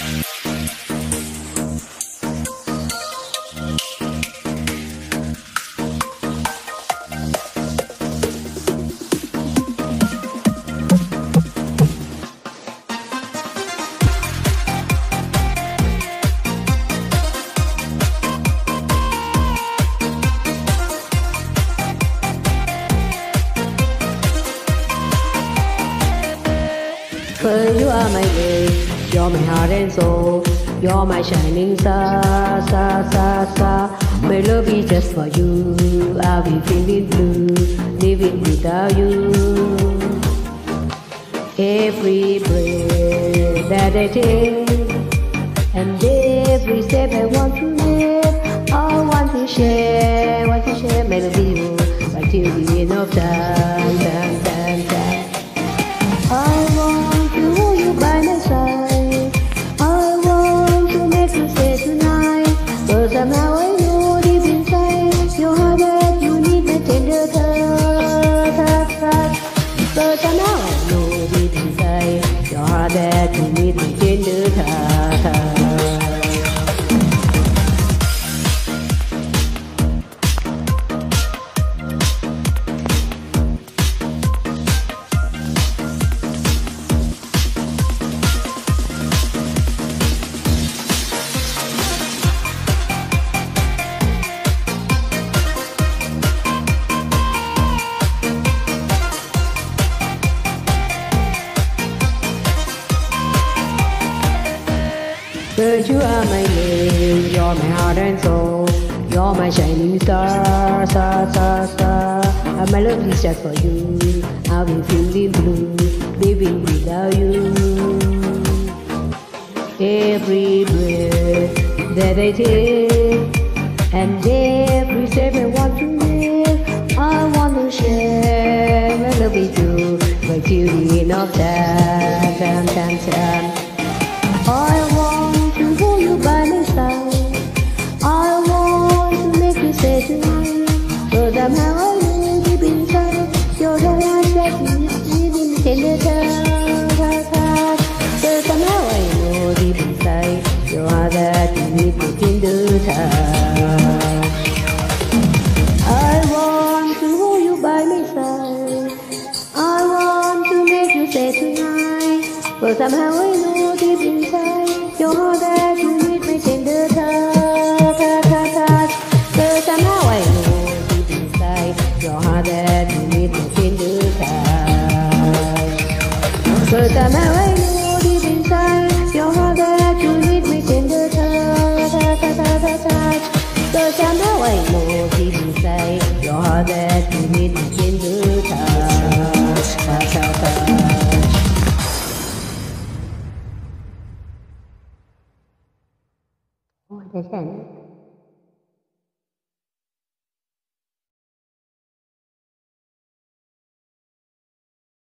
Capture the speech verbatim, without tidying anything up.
Girl, you are my day, you're my heart and soul, you're my shining star, star, star, star. My love is just for you, I'll be feeling blue, living without you. Every breath that I take, and every step I want to make, I want to share, want to share my love with you, but till the end of time, time, time, time. I want to hold you by my side, I want to make you stay tonight, but somehow I know deep inside your heart that you need my tender touch, touch, touch. But somehow I know deep inside your heart that you need my tender touch. Girl, you are my name, you're my heart and soul, you're my shining star, star, star, star. And my love is just for you, I'll be feeling blue, living without you. Every breath that I take, and every step I want to make, I want to share my love with you, but till the end of time, time, time, time. I want to hold you by my side, I want to make you stay tonight, but somehow I know deep inside you're the one that you need in tender touch. But somehow I know deep inside you are that you need in tender touch. I want to hold you by my side, I want to make you stay tonight, but somehow I know deep inside your heart that you need my tender touch, touch, touch, touch. But somehow I know deep inside your heart that you need my tender touch. But somehow I know deep inside your heart that you need my tender touch, touch, touch, touch, touch. But somehow I know deep inside your heart that you need my tender touch.